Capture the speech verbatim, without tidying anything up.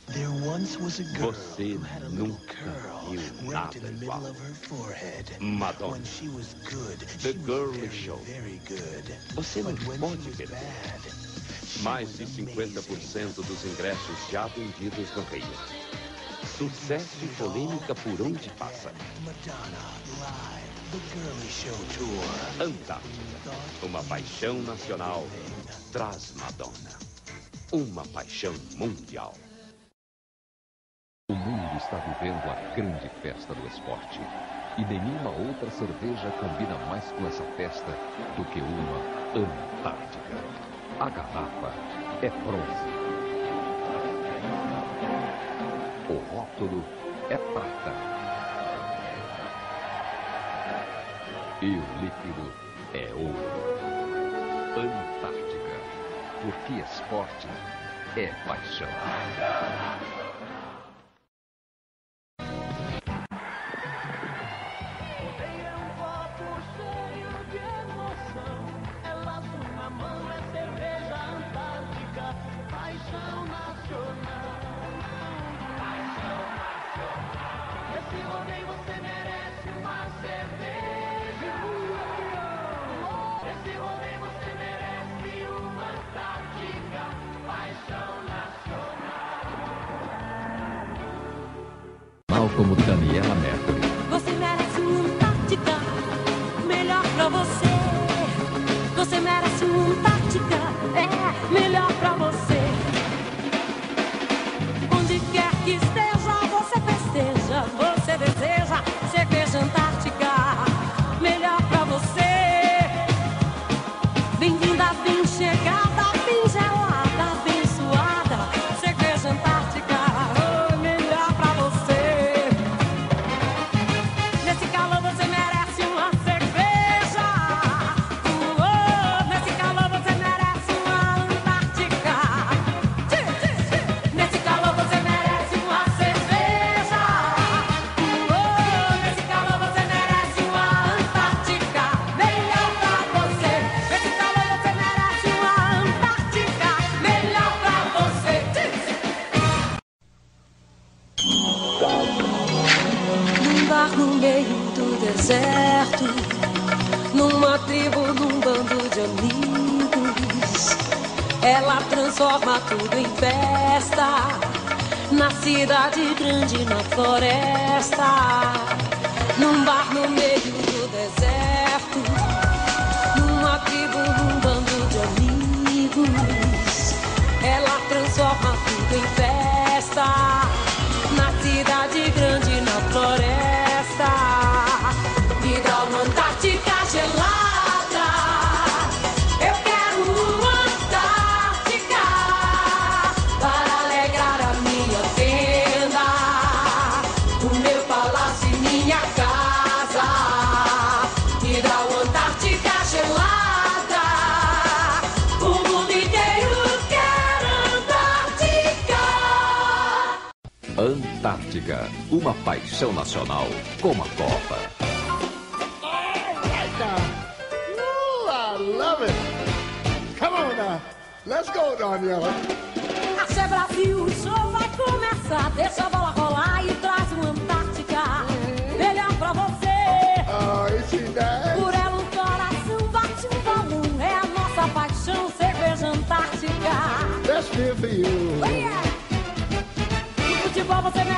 Você nunca viu nada igual. Madonna, The Girly Show. Você não pode perder. Mais de cinquenta por cento dos ingressos já vendidos no Rio. Sucesso e polêmica por onde passa. Antártica, uma paixão nacional, traz Madonna. Uma paixão mundial. O mundo está vivendo a grande festa do esporte. E nenhuma outra cerveja combina mais com essa festa do que uma Antártica. A garrafa é bronze. O rótulo é prata. E o líquido é ouro. Antártica. Porque esporte é paixão. Como Daniela Mercury. Você merece uma Antártica, melhor pra você. Você merece uma Antártica, é melhor pra você. Onde quer que esteja, você festeja, você deseja cerveja Antártica, melhor pra você. Bem-vinda, bem chegada, bem gelada, bem suada, cerveja Antártica, oh, melhor pra você. No meio do deserto, numa tribo, num bando de amigos, ela transforma tudo em festa, na cidade grande, na floresta, num bar no meio do deserto, numa tribo, num bando de amigos, ela transforma tudo em festa, na cidade grande, na floresta. Me dá uma Antártica gelada. Eu quero uma Antártica para alegrar a minha tenda, o meu palácio e minha casa. Me dá uma Antártica gelada. O mundo inteiro quer Antártica. Antártica, uma paixão nacional como a Copa. All right now. Ooh, I love it. Come on now. Let's go, Daniela. Axé Brasil, o show vai começar. Deixa a bola rolar e traz uma Antártica. Melhor pra você. Oh, is she nice? Por ela o coração bate um balão. É a nossa paixão, cerveja Antártica. That's good for you. Oh, yeah. No futebol você